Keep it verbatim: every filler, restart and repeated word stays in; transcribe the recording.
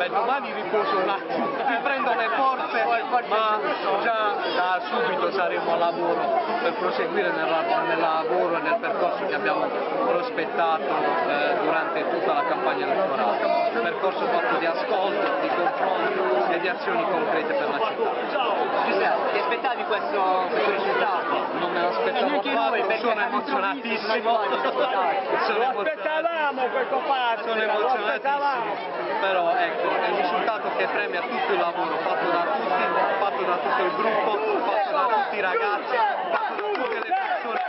Beh, domani riposo un attimo, riprendo le forze, ma già da subito saremo a lavoro per proseguire nel, nel lavoro e nel percorso che abbiamo prospettato eh, durante tutta la campagna elettorale. Un percorso fatto di ascolto, di confronto e di azioni concrete per la città. Giuseppe, ti aspettavi questo, questo risultato? Non me l'aspettavo affatto, sono emozionatissimo. Lo aspettavamo questo passo, sono lo emozionatissimo, aspettavamo. però ecco, è un risultato che premia tutto il lavoro fatto da tutti, fatto da tutto il gruppo, fatto da tutti i ragazzi, fatto da tutte le persone